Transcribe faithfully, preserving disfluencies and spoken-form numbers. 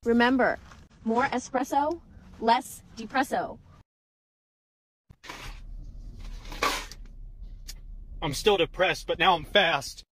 Remember, more espresso, less depresso. I'm still depressed, but now I'm fast.